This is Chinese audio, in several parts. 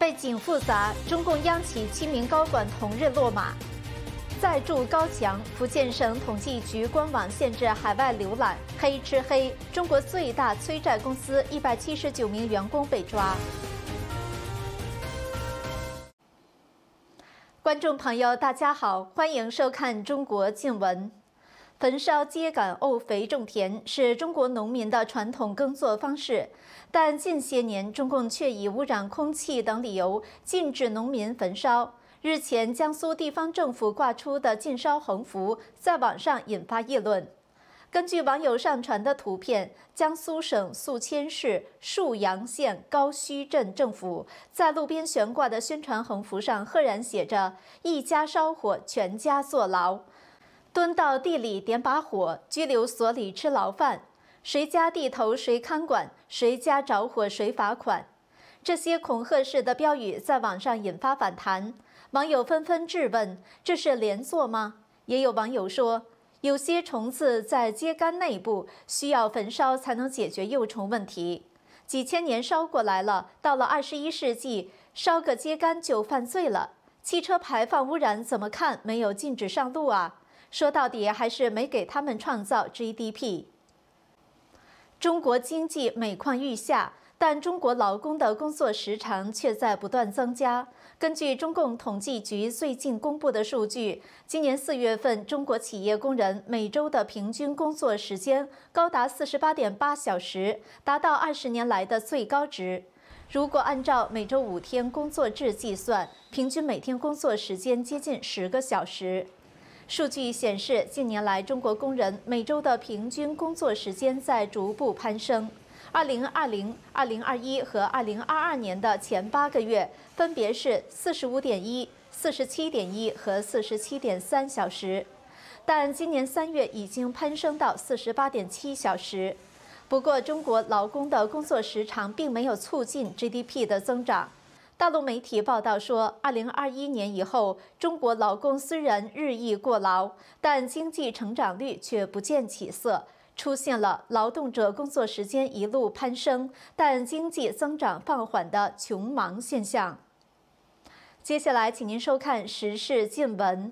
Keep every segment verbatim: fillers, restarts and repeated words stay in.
背景复杂，中共央企七名高管同日落马。再铸高墙，福建省统计局官网限制海外浏览，黑吃黑。中国最大催债公司一百七十九名员工被抓。观众朋友，大家好，欢迎收看中国近闻。焚烧秸秆沤肥种田是中国农民的传统耕作方式，但近些年中共却以污染空气等理由禁止农民焚烧。日前，江苏地方政府挂出的禁烧横幅在网上引发议论。根据网友上传的图片，江苏省宿迁市沭阳县高圩镇政府在路边悬挂的宣传横幅上赫然写着“一家烧火，全家坐牢”。蹲到地里点把火，拘留所里吃牢饭，谁家地头谁看管，谁家着火谁罚款。这些恐吓式的标语在网上引发反弹，网友纷纷质问：这是连坐吗？也有网友说，有些虫子在秸秆内部，需要焚烧才能解决幼虫问题。几千年烧过来了，到了二十一世纪，烧个秸秆就犯罪了。汽车排放污染怎么看没有禁止上路啊？说到底还是没给他们创造 G D P。 中国经济每况愈下，但中国劳工的工作时长却在不断增加。根据中共统计局最近公布的数据，今年四月份中国企业工人每周的平均工作时间高达 四十八点八小时，达到二十年来的最高值。如果按照每周五天工作制计算，平均每天工作时间接近十个小时。数据显示，近年来中国工人每周的平均工作时间在逐步攀升。二零二零、二零二一和二零二二年的前八个月，分别是四十五点一、四十七点一和四十七点三小时，但今年三月已经攀升到四十八点七小时。不过，中国劳工的工作时长并没有促进 G D P 的增长。大陆媒体报道说，二零二一年以后，中国劳工虽然日益过劳，但经济成长率却不见起色，出现了劳动者工作时间一路攀升，但经济增长放缓的穷忙现象。接下来，请您收看时事近闻。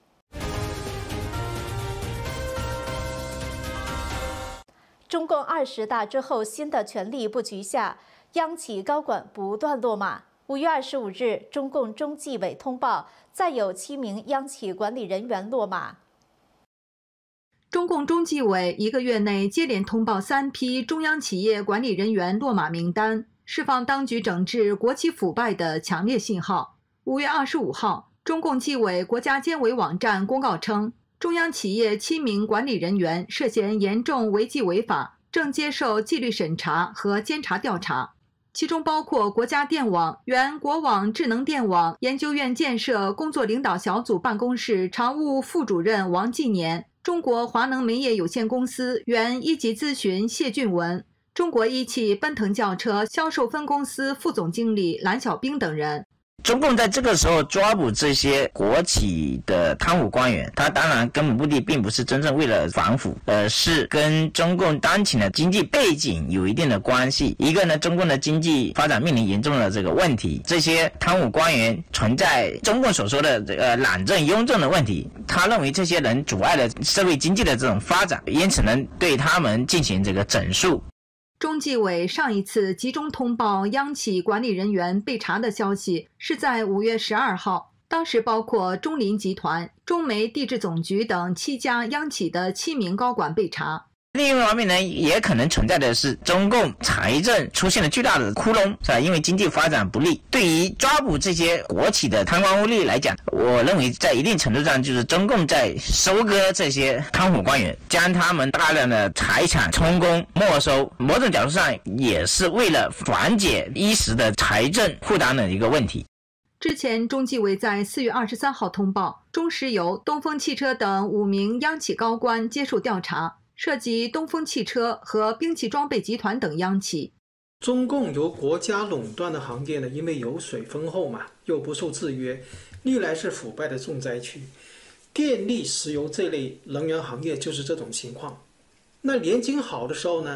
中共二十大之后，新的权力布局下，央企高管不断落马。五月二十五日，中共中纪委通报，再有七名央企管理人员落马。 中共中纪委一个月内接连通报三批中央企业管理人员落马名单，释放当局整治国企腐败的强烈信号。五月二十五号，中共纪委国家监委网站公告称，中央企业七名管理人员涉嫌严重违纪违法，正接受纪律审查和监察调查。其中包括国家电网原国网智能电网研究院建设工作领导小组办公室常务副主任王继年，中国华能煤业有限公司原一级咨询谢俊文，中国一汽奔腾轿车销售分公司副总经理蓝小兵等人。 中共在这个时候抓捕这些国企的贪腐官员，他当然根本目的并不是真正为了反腐，而是跟中共当前的经济背景有一定的关系。一个呢，中共的经济发展面临严重的这个问题，这些贪腐官员存在中共所说的这个懒政庸政的问题，他认为这些人阻碍了社会经济的这种发展，因此呢，对他们进行这个整肃。 中纪委上一次集中通报央企管理人员被查的消息是在五月十二号，当时包括中林集团、中煤地质总局等七家央企的七名高管被查。 另一方面呢，也可能存在的是中共财政出现了巨大的窟窿，是吧？因为经济发展不利，对于抓捕这些国企的贪官污吏来讲，我认为在一定程度上就是中共在收割这些贪腐官员，将他们大量的财产充公没收，某种角度上也是为了缓解一时的财政负担的一个问题。 之前，中纪委在四月二十三号通报，中石油、东风汽车等五名央企高官接受调查，涉及东风汽车和兵器装备集团等央企。 中共由国家垄断的行业呢，因为油水丰厚嘛，又不受制约，历来是腐败的重灾区。电力、石油这类能源行业就是这种情况。那年景好的时候呢，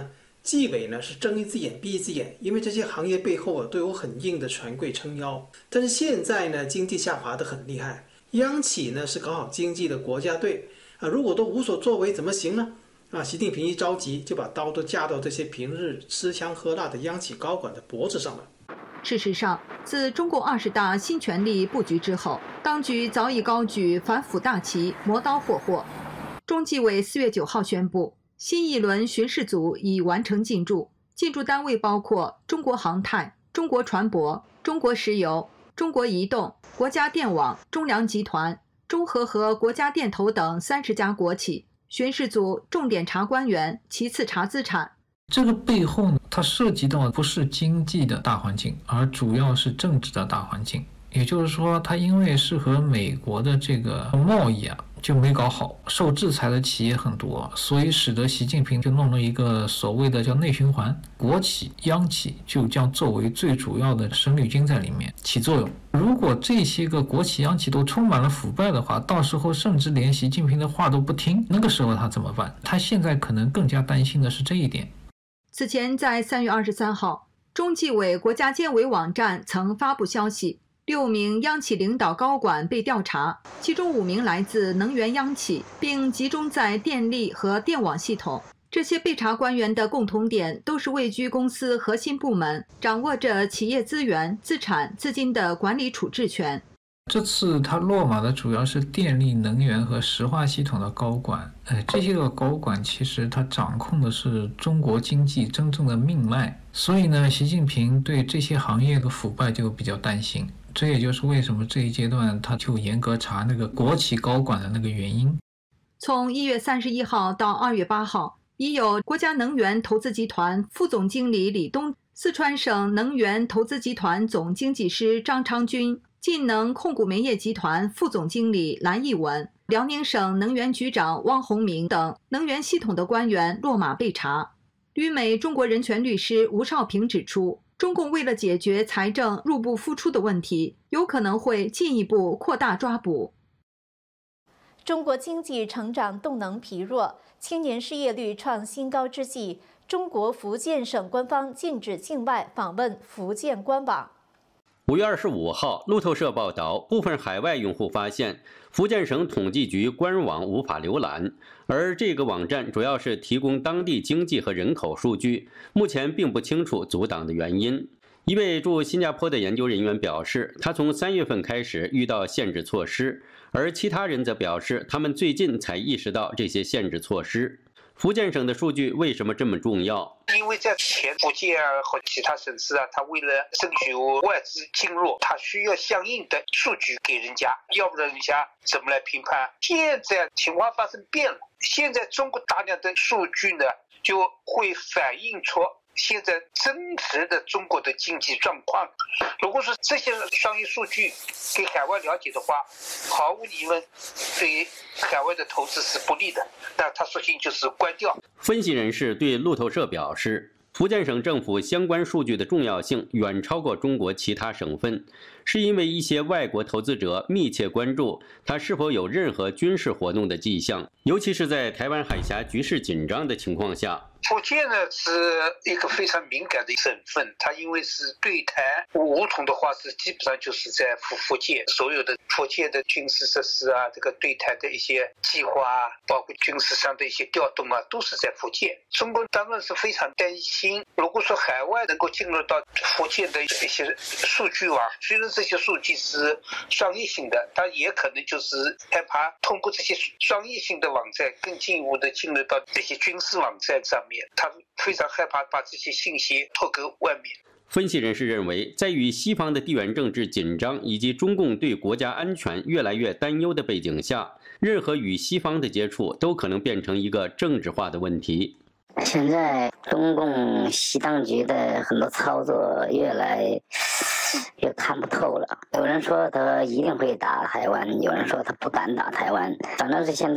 纪委呢是睁一只眼闭一只眼，因为这些行业背后啊都有很硬的权贵撑腰。但是现在呢，经济下滑得很厉害，央企呢是搞好经济的国家队啊，如果都无所作为怎么行呢？啊，习近平一着急就把刀都架到这些平日吃香喝辣的央企高管的脖子上了。 事实上，自中共二十大新权力布局之后，当局早已高举反腐大旗，磨刀霍霍。中纪委四月九号宣布，新一轮巡视组已完成进驻，进驻单位包括中国航太、中国船舶、中国石油、中国移动、国家电网、中粮集团、中核和国家电投等三十家国企。巡视组重点查官员，其次查资产。 这个背后呢，它涉及到不是经济的大环境，而主要是政治的大环境。也就是说，它因为是和美国的这个贸易啊就没搞好，受制裁的企业很多，所以使得习近平就弄了一个所谓的叫内循环，国企、央企就将作为最主要的生力军在里面起作用。如果这些个国企、央企都充满了腐败的话，到时候甚至连习近平的话都不听，那个时候他怎么办？他现在可能更加担心的是这一点。 此前在三月二十三号，中纪委国家监委网站曾发布消息，六名央企领导高管被调查，其中五名来自能源央企，并集中在电力和电网系统。这些被查官员的共同点都是位居公司核心部门，掌握着企业资源、资产、资金的管理处置权。 这次他落马的主要是电力、能源和石化系统的高管，呃，这些个高管其实他掌控的是中国经济真正的命脉，所以呢，习近平对这些行业的腐败就比较担心。这也就是为什么这一阶段他就严格查那个国企高管的那个原因。 从一月三十一号到二月八号，已有国家能源投资集团副总经理李东、四川省能源投资集团总经济师张昌军、晋能控股煤业集团副总经理蓝毅文、辽宁省能源局长汪洪明等能源系统的官员落马被查。旅美中国人权律师吴少平指出，中共为了解决财政入不敷出的问题，有可能会进一步扩大抓捕。 中国经济成长动能疲弱，青年失业率创新高之际，中国福建省官方禁止境外访问福建官网。 五月二十五号，路透社报道，部分海外用户发现福建省统计局官网无法浏览，而这个网站主要是提供当地经济和人口数据，目前并不清楚阻挡的原因。一位驻新加坡的研究人员表示，他从三月份开始遇到限制措施，而其他人则表示，他们最近才意识到这些限制措施。福建省的数据为什么这么重要？ 因为在前福建啊和其他省市啊，他为了争取外资进入，他需要相应的数据给人家，要不然人家怎么来评判？现在情况发生变了，现在中国大量的数据呢，就会反映出现在真实的中国的经济状况。如果说这些商业数据给海外了解的话，毫无疑问对海外的投资是不利的，那他索性就是关掉。 分析人士对路透社表示，福建省政府相关数据的重要性远超过中国其他省份，是因为一些外国投资者密切关注它是否有任何军事活动的迹象，尤其是在台湾海峡局势紧张的情况下。 福建呢是一个非常敏感的省份，它因为是对台武统的话，是基本上就是在福福建，所有的福建的军事设施啊，这个对台的一些计划啊，包括军事上的一些调动啊，都是在福建。中国当然是非常担心，如果说海外能够进入到福建的一些数据网，虽然这些数据是商业性的，但也可能就是害怕通过这些商业性的网站更进一步的进入到这些军事网站上面。他非常害怕把这些信息透给外面。 分析人士认为，在与西方的地缘政治紧张以及中共对国家安全越来越担忧的背景下，任何与西方的接触都可能变成一个政治化的问题。 现在中共西当局的很多操作越来越看不透了，有人说他一定会打台湾，有人说他不敢打台湾，反正是现在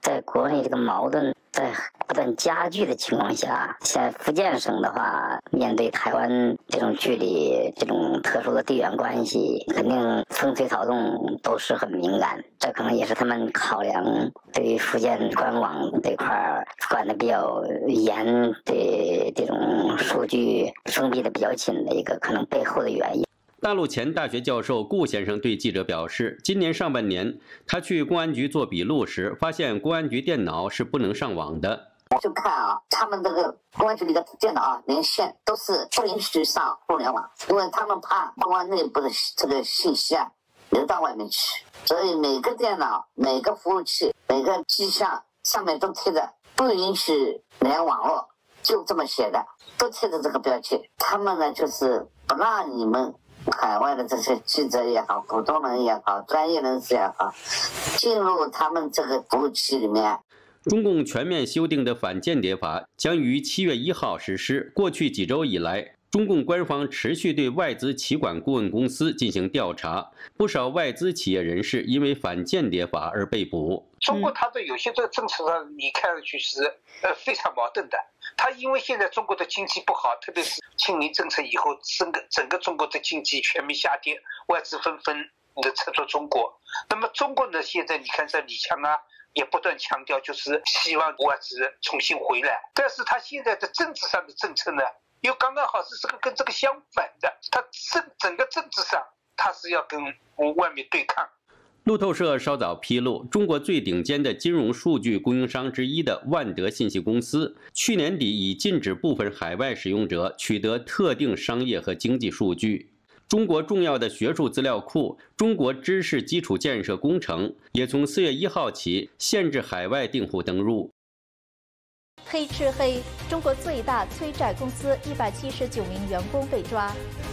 在国内这个矛盾在不断加剧的情况下，像福建省的话，面对台湾这种距离、这种特殊的地缘关系，肯定风吹草动都是很敏感。这可能也是他们考量对于福建官网这块管的比较严，对这种数据封闭的比较紧的一个可能背后的原因。 大陆前大学教授顾先生对记者表示，今年上半年他去公安局做笔录时，发现公安局电脑是不能上网的。 就看啊，他们这个公安局里的电脑啊，连线都是不允许上互联网，因为他们怕公安内部的这个信息啊流到外面去，所以每个电脑、每个服务器、每个机箱上面都贴着不允许连网络，就这么写的，都贴着这个标签。他们呢，就是不让你们海外的这些记者也好，普通人也好，专业人士也好，进入他们这个服务器里面。 中共全面修订的反间谍法将于七月一号实施。过去几周以来，中共官方持续对外资企管顾问公司进行调查，不少外资企业人士因为反间谍法而被捕。 中国它的有些这个政策上，你看上去是呃非常矛盾的。它因为现在中国的经济不好，特别是清零政策以后，整个整个中国的经济全面下跌，外资纷纷的撤出中国。那么中国呢，现在你看这李强啊，也不断强调就是希望外资重新回来，但是他现在的政治上的政策呢，又刚刚好是这个跟这个相反的，他政整个政治上他是要跟外面对抗。 路透社稍早披露，中国最顶尖的金融数据供应商之一的万德信息公司，去年底已禁止部分海外使用者取得特定商业和经济数据。中国重要的学术资料库中国知识基础建设工程也从四月一号起限制海外订户登入。 黑吃黑，中国最大催债公司一百七十九名员工被抓。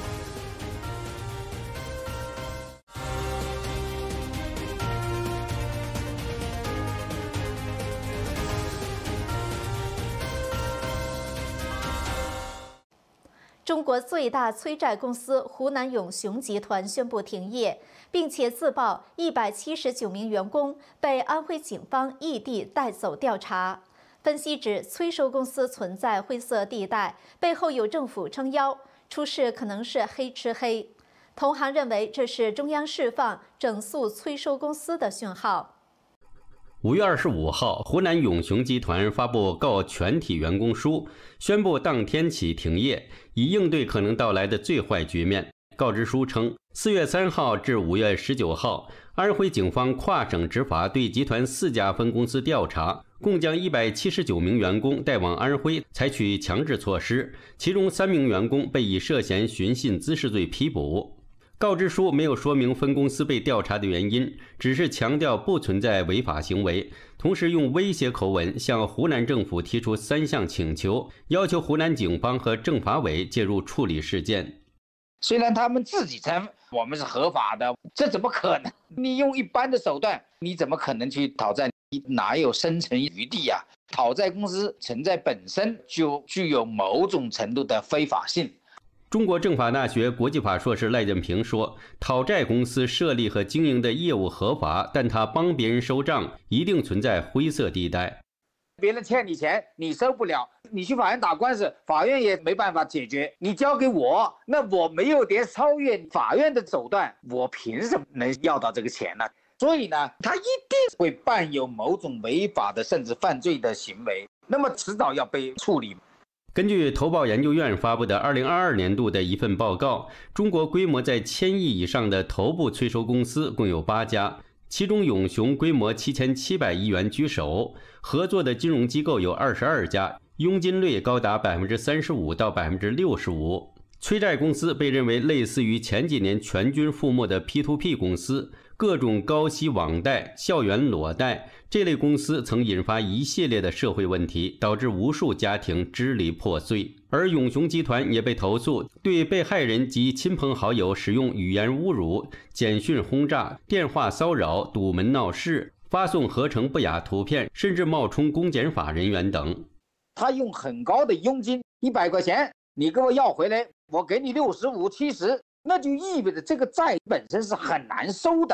中国最大催债公司湖南永雄集团宣布停业，并且自曝一百七十九名员工被安徽警方异地带走调查。分析指，催收公司存在灰色地带，背后有政府撑腰，出事可能是黑吃黑。同行认为，这是中央释放整肃催收公司的讯号。 五月二十五号，湖南永雄集团发布告全体员工书，宣布当天起停业，以应对可能到来的最坏局面。告知书称，四月三号至五月十九号，安徽警方跨省执法对集团四家分公司调查，共将一百七十九名员工带往安徽采取强制措施，其中三名员工被以涉嫌寻衅滋事罪批捕。告知书没有说明分公司被调查的原因，只是强调不存在违法行为，同时用威胁口吻向湖南政府提出三项请求，要求湖南警方和政法委介入处理事件。 虽然他们自己称我们是合法的，这怎么可能？你用一般的手段，你怎么可能去讨债？你哪有生存余地呀？讨债公司存在本身就具有某种程度的非法性。 中国政法大学国际法硕士赖振平说，讨债公司设立和经营的业务合法，但他帮别人收账，一定存在灰色地带。 别人欠你钱，你收不了，你去法院打官司，法院也没办法解决。你交给我，那我没有点超越法院的手段，我凭什么能要到这个钱呢？所以呢，他一定会伴有某种违法的甚至犯罪的行为，那么迟早要被处理。 根据投报研究院发布的二零二二年度的一份报告，中国规模在千亿以上的头部催收公司共有八家，其中永雄规模七千七百亿元居首，合作的金融机构有二十二家，佣金率高达百分之三十五到百分之六十五。催债公司被认为类似于前几年全军覆没的 P to P 公司，各种高息网贷、校园裸贷，这类公司曾引发一系列的社会问题，导致无数家庭支离破碎。而永雄集团也被投诉对被害人及亲朋好友使用语言侮辱、简讯轰炸、电话骚扰、堵门闹事、发送合成不雅图片，甚至冒充公检法人员等。 他用很高的佣金，一百块钱，你给我要回来，我给你六十五、七十，那就意味着这个债本身是很难收的。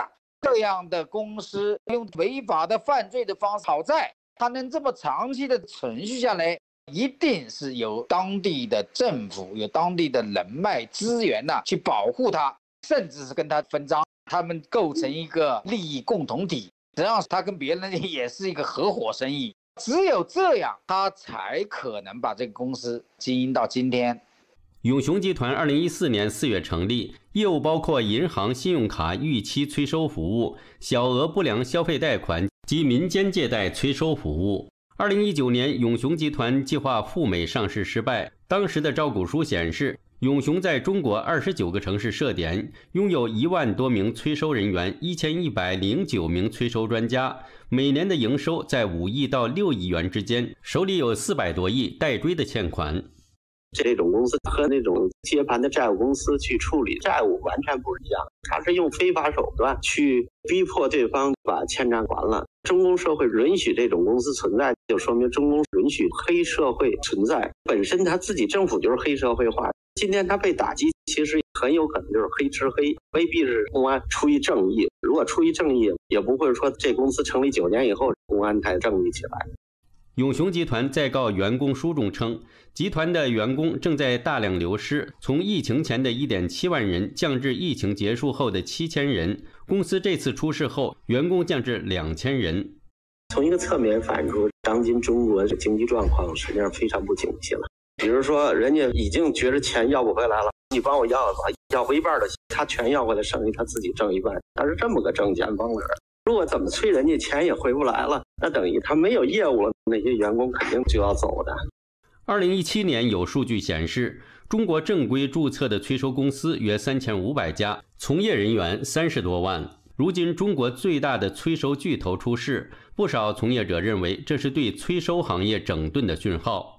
这样的公司用违法的犯罪的方式讨债，它能这么长期的存续下来，一定是有当地的政府、有当地的人脉资源呐、啊，去保护它，甚至是跟它分赃，他们构成一个利益共同体。实际上，他跟别人也是一个合伙生意。只有这样，他才可能把这个公司经营到今天。 永雄集团二零一四年四月成立，业务包括银行信用卡逾期催收服务、小额不良消费贷款及民间借贷催收服务。二零一九年，永雄集团计划赴美上市失败，当时的招股书显示，永雄在中国二十九个城市设点，拥有一万多名催收人员，一千一百零九名催收专家，每年的营收在五亿到六亿元之间，手里有四百多亿待追的欠款。 这种公司和那种接盘的债务公司去处理债务完全不一样，它是用非法手段去逼迫对方把欠债还了。中共社会允许这种公司存在，就说明中共允许黑社会存在，本身他自己政府就是黑社会化。今天他被打击，其实很有可能就是黑吃黑，未必是公安出于正义。如果出于正义，也不会说这公司成立九年以后，公安才正义起来。 永雄集团在告员工书中称，集团的员工正在大量流失，从疫情前的 一点七万人降至疫情结束后的七千人。公司这次出事后，员工降至两千人。 从一个侧面反映出，当今中国的经济状况实际上非常不景气了。比如说，人家已经觉得钱要不回来了，你帮我要吧，要回一半的，他全要回来，剩下他自己挣一半，他是这么个挣钱方式。如果怎么催人家钱也回不来了，那等于他没有业务了，那些员工肯定就要走的。 二零一七年有数据显示，中国正规注册的催收公司约三千五百家，从业人员三十多万。如今中国最大的催收巨头出事，不少从业者认为这是对催收行业整顿的讯号。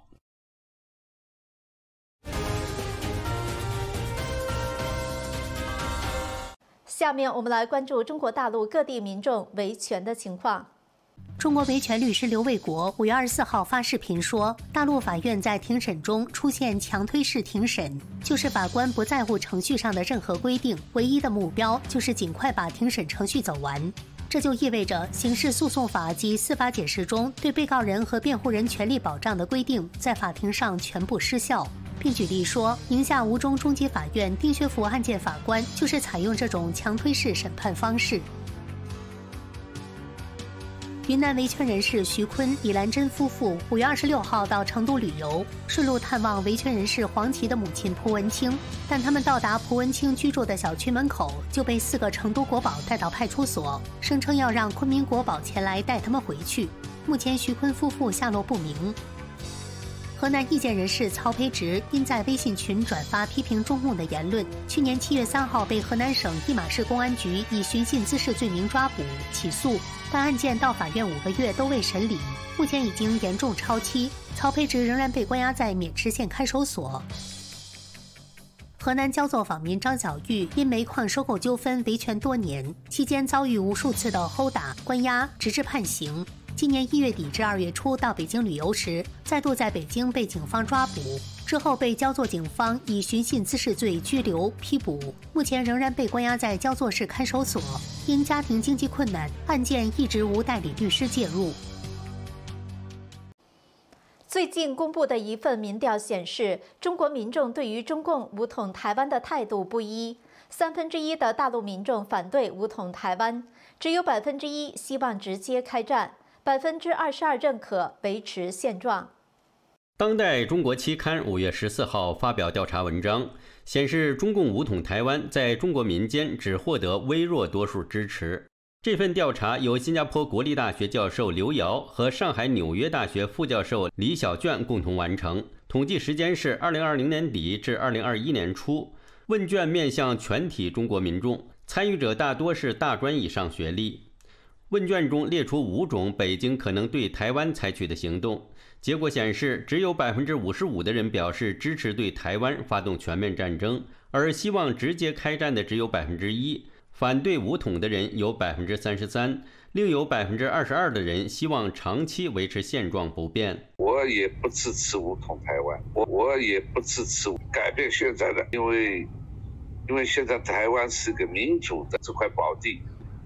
下面我们来关注中国大陆各地民众维权的情况。 中国维权律师刘卫国五月二十四号发视频说，大陆法院在庭审中出现强推式庭审，就是法官不在乎程序上的任何规定，唯一的目标就是尽快把庭审程序走完。这就意味着刑事诉讼法及司法解释中对被告人和辩护人权利保障的规定在法庭上全部失效，并举例说，宁夏吴中中级法院丁学福案件法官就是采用这种强推式审判方式。云南维权人士徐坤、李兰珍夫妇五月二十六号到成都旅游，顺路探望维权人士黄琦的母亲蒲文清。但他们到达蒲文清居住的小区门口，就被四个成都国保带到派出所，声称要让昆明国保前来带他们回去。目前徐坤夫妇下落不明。河南意见人士曹培植因在微信群转发批评中共的言论，去年七月三号被河南省一马市公安局以寻衅滋事罪名抓捕起诉，但案件到法院五个月都未审理，目前已经严重超期，曹培植仍然被关押在渑池县看守所。河南焦作访民张小玉因煤矿收购纠纷维权多年，期间遭遇无数次的殴打、关押，直至判刑。今年一月底至二月初到北京旅游时，再度在北京被警方抓捕，之后被焦作警方以寻衅滋事罪拘留批捕，目前仍然被关押在焦作市看守所。因家庭经济困难，案件一直无代理律师介入。 最近公布的一份民调显示，中国民众对于中共武统台湾的态度不一，三分之一的大陆民众反对武统台湾，只有百分之一希望直接开战。百分之二十二认可维持现状。 当代中国期刊五月十四号发表调查文章，显示中共武统台湾在中国民间只获得微弱多数支持。这份调查由新加坡国立大学教授刘瑶和上海纽约大学副教授李小娟共同完成，统计时间是二零二零年底至二零二一年初。问卷面向全体中国民众，参与者大多是大专以上学历。问卷中列出五种北京可能对台湾采取的行动，结果显示，只有 百分之五十五 的人表示支持对台湾发动全面战争，而希望直接开战的只有 百分之一， 反对武统的人有 百分之三十三， 另有 百分之二十二 的人希望长期维持现状不变。 我也不支持武统台湾，我我也不支持改变现在的，因为因为现在台湾是个民主的这块宝地，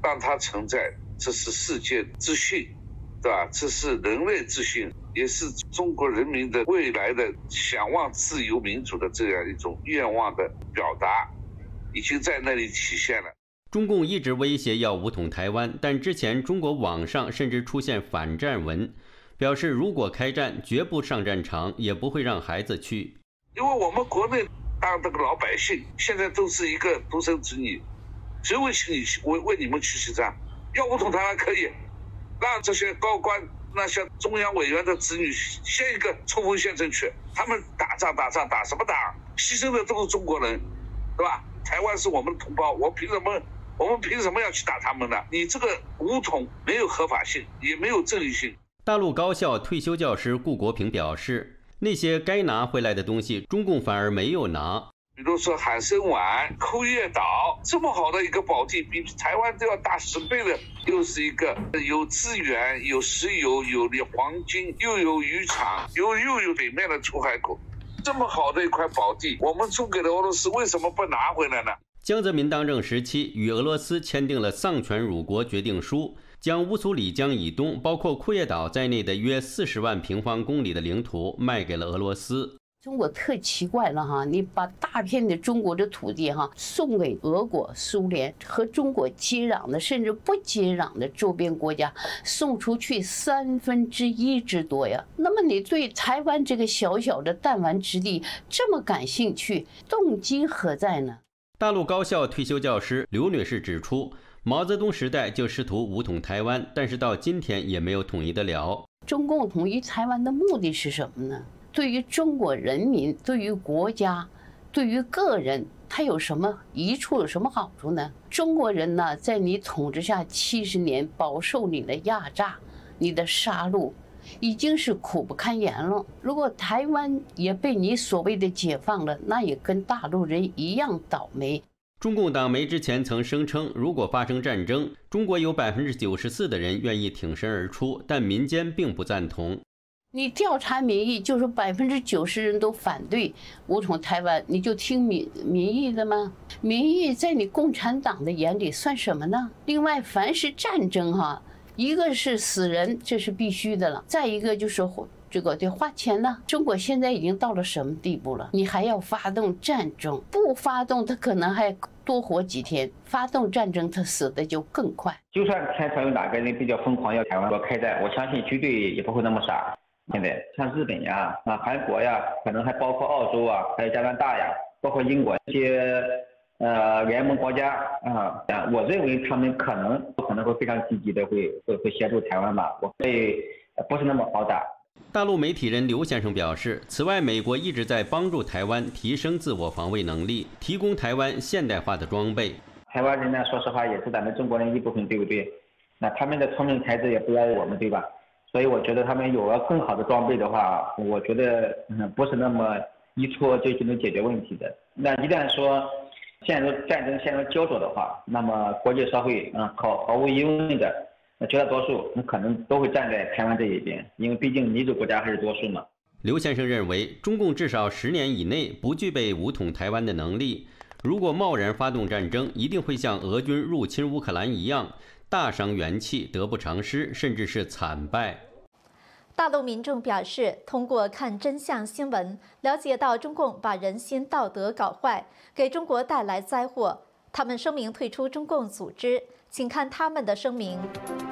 让它存在，这是世界之幸，对吧？这是人类之幸，也是中国人民的未来的想望自由民主的这样一种愿望的表达，已经在那里体现了。 中共一直威胁要武统台湾，但之前中国网上甚至出现反战文，表示如果开战绝不上战场，也不会让孩子去。 因为我们国内当这个老百姓现在都是一个独生子女，谁会请你为为你们去起战？要武统台湾可以，让这些高官那些中央委员的子女先一个冲锋陷阵去，他们打仗打仗打什么打？牺牲的都是中国人，对吧？台湾是我们的同胞，我凭什么？我们凭什么要去打他们呢？你这个武统没有合法性，也没有正义性。 大陆高校退休教师顾国平表示，那些该拿回来的东西，中共反而没有拿。 比如说海参崴、库页岛这么好的一个宝地，比台湾都要大十倍的，又是一个有资源、有石油、有黄金，又有渔场，又又有北面的出海口，这么好的一块宝地，我们租给了俄罗斯，为什么不拿回来呢？ 江泽民当政时期，与俄罗斯签订了丧权辱国决定书，将乌苏里江以东，包括库页岛在内的约四十万平方公里的领土卖给了俄罗斯。 中国特奇怪了哈，你把大片的中国的土地哈送给俄国、苏联和中国接壤的甚至不接壤的周边国家，送出去三分之一之多呀。那么你对台湾这个小小的弹丸之地这么感兴趣，动机何在呢？ 大陆高校退休教师刘女士指出，毛泽东时代就试图武统台湾，但是到今天也没有统一得了。 中共统一台湾的目的是什么呢？对于中国人民，对于国家，对于个人，它有什么益处，有什么好处呢？中国人呢，在你统治下七十年，饱受你的压榨，你的杀戮，已经是苦不堪言了。如果台湾也被你所谓的解放了，那也跟大陆人一样倒霉。 中共党媒之前曾声称，如果发生战争，中国有百分之九十四的人愿意挺身而出，但民间并不赞同。 你调查民意，就是百分之九十人都反对武统台湾，你就听民民意的吗？民意在你共产党的眼里算什么呢？另外，凡是战争哈，一个是死人，这是必须的了；再一个就是这个得花钱呢。中国现在已经到了什么地步了？你还要发动战争？不发动，他可能还多活几天；发动战争，他死的就更快。 就算天朝有哪个人比较疯狂要台湾国开战，我相信军队也不会那么傻。现在像日本呀、啊韩国呀，可能还包括澳洲啊，还有加拿大呀，包括英国这些呃联盟国家啊啊，我认为他们可能可能会非常积极的会会会协助台湾吧，我会不是那么好打。 大陆媒体人刘先生表示，此外，美国一直在帮助台湾提升自我防卫能力，提供台湾现代化的装备。 台湾人呢，说实话也是咱们中国人一部分，对不对？那他们的聪明才智也不亚于我们，对吧？所以我觉得他们有了更好的装备的话，我觉得嗯不是那么一戳就就能解决问题的。那一旦说陷入战争陷入焦灼的话，那么国际社会啊毫毫无疑问的绝大多数可能都会站在台湾这一边，因为毕竟民主国家还是多数嘛。 刘先生认为，中共至少十年以内不具备武统台湾的能力，如果贸然发动战争，一定会像俄军入侵乌克兰一样，大伤元气，得不偿失，甚至是惨败。 大陆民众表示，通过看真相新闻，了解到中共把人心道德搞坏，给中国带来灾祸。他们声明退出中共组织，请看他们的声明。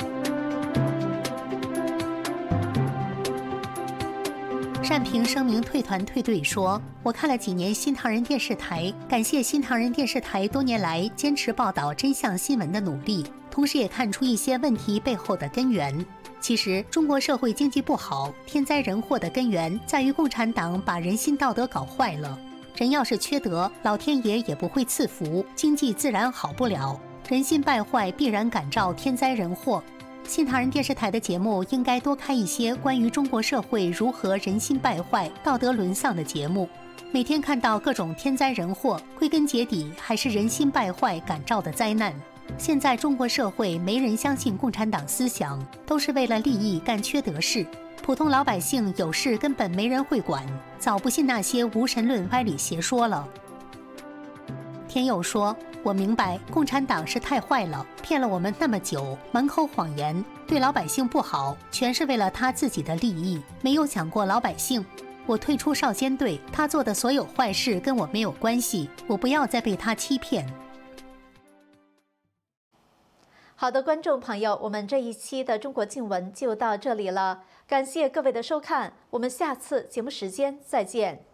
单平声明退团退队说：“我看了几年新唐人电视台，感谢新唐人电视台多年来坚持报道真相新闻的努力，同时也看出一些问题背后的根源。其实，中国社会经济不好，天灾人祸的根源在于共产党把人心道德搞坏了。人要是缺德，老天爷也不会赐福，经济自然好不了。人心败坏，必然感召天灾人祸。”新唐人电视台的节目应该多开一些关于中国社会如何人心败坏、道德沦丧的节目。每天看到各种天灾人祸，归根结底还是人心败坏感召的灾难。现在中国社会没人相信共产党思想，都是为了利益干缺德事。普通老百姓有事根本没人会管，早不信那些无神论歪理邪说了。 田友说：“我明白，共产党是太坏了，骗了我们那么久，满口谎言，对老百姓不好，全是为了他自己的利益，没有想过老百姓。我退出少先队，他做的所有坏事跟我没有关系，我不要再被他欺骗。” 好的，观众朋友，我们这一期的中国静闻就到这里了，感谢各位的收看，我们下次节目时间再见。